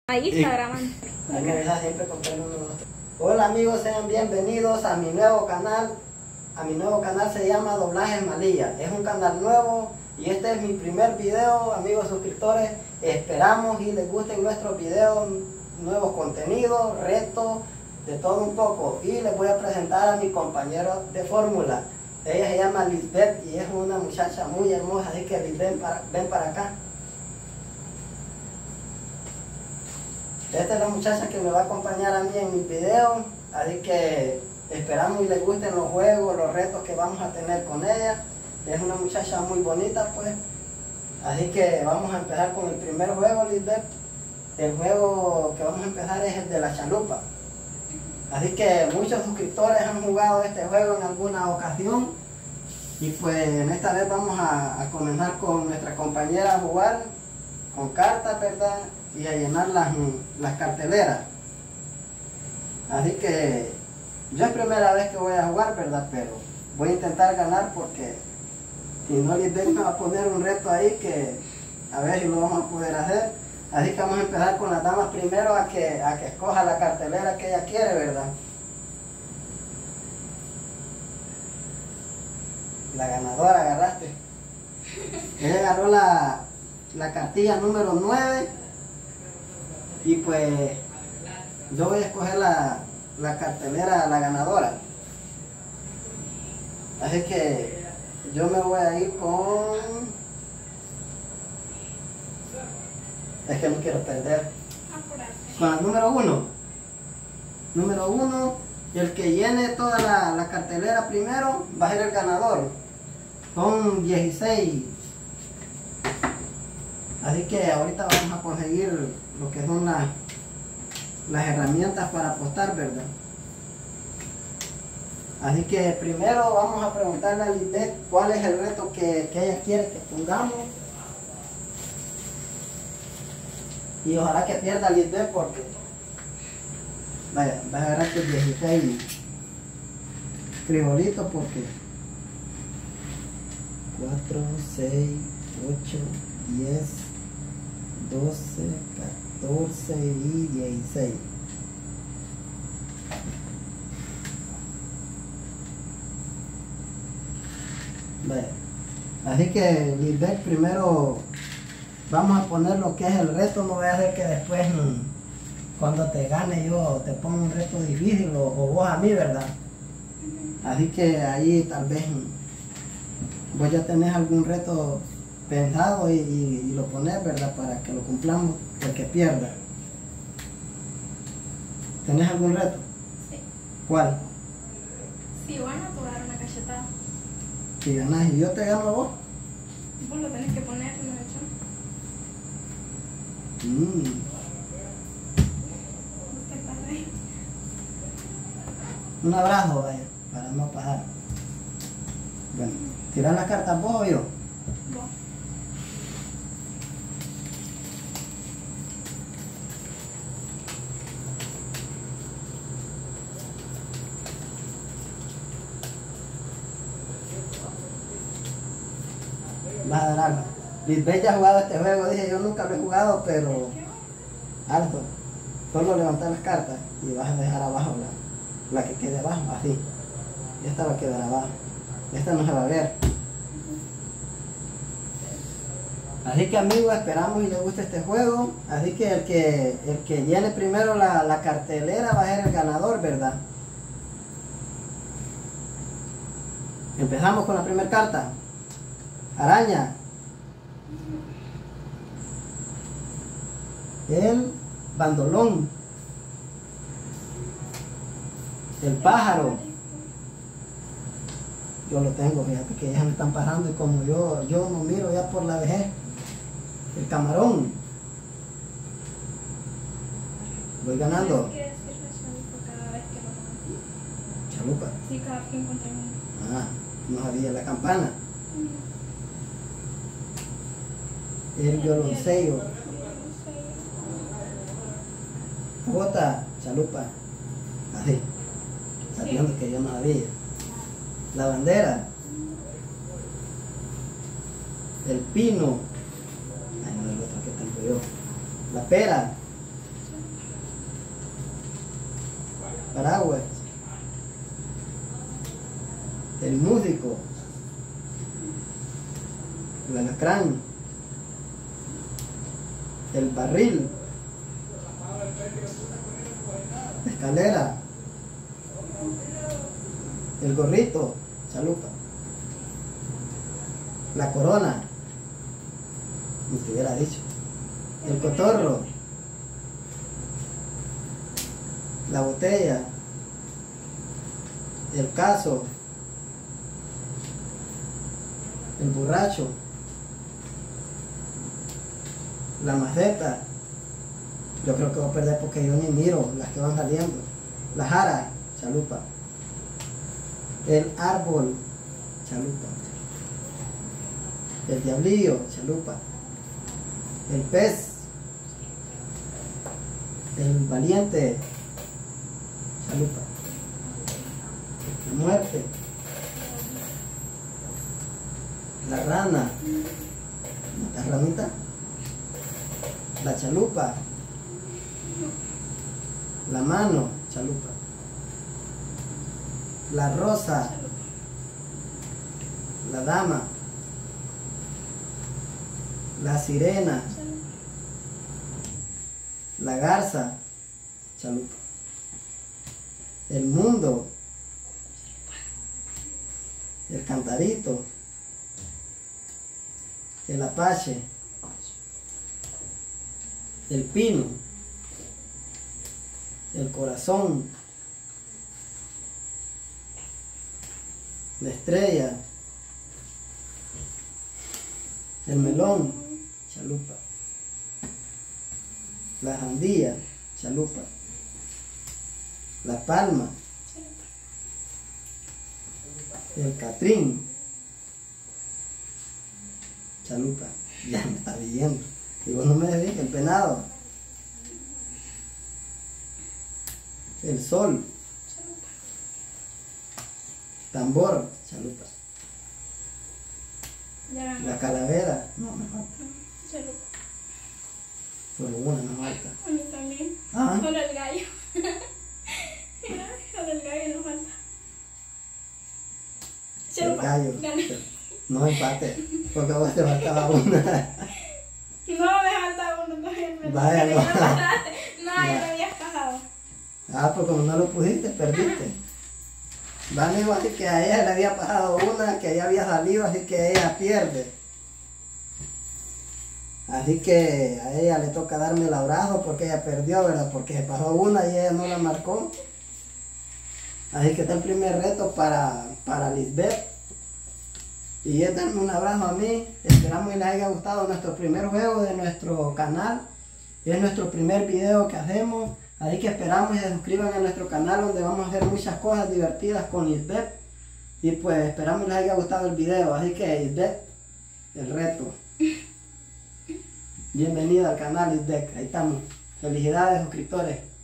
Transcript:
Ahí está grabando. Hay que avisar siempre con pelo uno. Hola amigos, sean bienvenidos a mi nuevo canal. Mi nuevo canal se llama Doblajes Malilla. Es un canal nuevo y este es mi primer video, amigos suscriptores. Esperamos y les gusten nuestros videos, nuevos contenidos, retos, de todo un poco. Y les voy a presentar a mi compañero de fórmula. Ella se llama Lisbeth y es una muchacha muy hermosa, así que Lisbeth, ven para acá. Esta es la muchacha que me va a acompañar a mí en mis videos, así que esperamos y les gusten los juegos, los retos que vamos a tener con ella. Es una muchacha muy bonita, pues. Así que vamos a empezar con el primer juego, Lisbeth. El juego que vamos a empezar es el de la chalupa. Así que muchos suscriptores han jugado este juego en alguna ocasión. Y pues en esta vez vamos a comenzar con nuestra compañera a jugar con cartas, ¿verdad? Y a llenar las carteleras. Así que yo es primera vez que voy a jugar, ¿verdad? Pero voy a intentar ganar porque si no, Lisbeth me va a poner un reto ahí que a ver si lo vamos a poder hacer. Así que vamos a empezar con las damas primero a que escoja la cartelera que ella quiere, ¿verdad? La ganadora agarraste. Ella agarró la cartilla número 9. Y pues yo voy a escoger la cartelera, la ganadora. Así que yo me voy a ir con... Es que no quiero perder. Con el número 1. Número 1. Y el que llene toda la cartelera primero va a ser el ganador. Son 16. Así que ahorita vamos a conseguir lo que son las herramientas para apostar, ¿verdad? Así que primero vamos a preguntarle a Lisbeth cuál es el reto que ella quiere que pongamos. Y ojalá que pierda Lisbeth porque vaya, va a agarrar tus 16 frijolitos porque 4, 6, 8, 10, 12, 14 y 16. Vaya. Así que Lisbeth, primero vamos a poner lo que es el reto. No voy a hacer que después cuando te gane yo te ponga un reto difícil o vos a mí, ¿verdad? Así que ahí tal vez vos ya tenés algún reto pensado y lo pones, ¿verdad? Para que lo cumplamos el que pierda. ¿Tenés algún reto? Sí. ¿Cuál? Si gano, te voy a dar una cachetada. Si ganás y yo te gano a vos. Vos lo tenés que poner, no he hecho. ¿Qué pasa ahí? Un abrazo, vaya, para no pasar. Bueno, ¿tirás las cartas vos o yo? Vos. Vas a dar algo. Lisbeth ya ha jugado este juego, dije yo nunca lo he jugado, pero alto. Solo levantar las cartas y vas a dejar abajo la que quede abajo, así. Y esta va a quedar abajo. Esta no se va a ver. Así que amigos, esperamos y les guste este juego. Así que el que llene primero la cartelera va a ser el ganador, ¿verdad? Empezamos con la primera carta. Araña. El bandolón. El pájaro. Yo lo tengo, fíjate que ya me están pasando y como yo no miro ya por la vejez. El camarón. Voy ganando. Tienes que decirle chalupa cada vez que lo hagas. Chalupa. Sí, cada vez que encuentre uno. Ah, no sabía la campana. El violoncello. Bota, chalupa. Así. Sabiendo que yo no sabía. La bandera. El pino. Ay, no es el otro que tengo yo. La pera. Paraguas, el músico, el alacrán, el barril, la escalera, el gorrito, chalupa, la corona, ni te hubiera dicho, el cotorro, la botella, el caso, el borracho, la maceta. Yo creo que voy a perder porque yo ni miro las que van saliendo. La jara, chalupa. El árbol, chalupa. El diablillo, chalupa. El pez, el valiente, chalupa. La muerte, la rana, la ranita, la chalupa, la mano, chalupa, la rosa, la dama, la sirena, la garza, chalupa, el mundo, el cantarito, el apache, el pino, el corazón, la estrella, el melón, chalupa, la jandía, chalupa, la palma, el catrín, chalupa. Ya me está viendo. Y vos no me decís el penado, el sol, tambor, chalupa, la calavera, no me falta, solo una me falta. A mí también. Ah. Solo el gallo. Mira, solo el gallo nos falta. El gallo, Gané. no empate, porque a vos te faltaba una. No, me falta uno todavía. Vaya, no. No, ya lo habías pasado. Ah, pues como no lo pusiste, perdiste. Vale, igual que a ella le había pasado una, que ella había salido, así que ella pierde. Así que a ella le toca darme el abrazo porque ella perdió, ¿verdad? Porque se pasó una y ella no la marcó. Así que está el primer reto para Lisbeth. Y es darme un abrazo a mí. Esperamos que les haya gustado nuestro primer juego de nuestro canal. Es nuestro primer video que hacemos. Así que esperamos que se suscriban a nuestro canal, donde vamos a hacer muchas cosas divertidas con Lisbeth. Y pues esperamos que les haya gustado el video. Así que Lisbeth, el reto. Bienvenida al canal Lisbeth. Ahí estamos. Felicidades, suscriptores.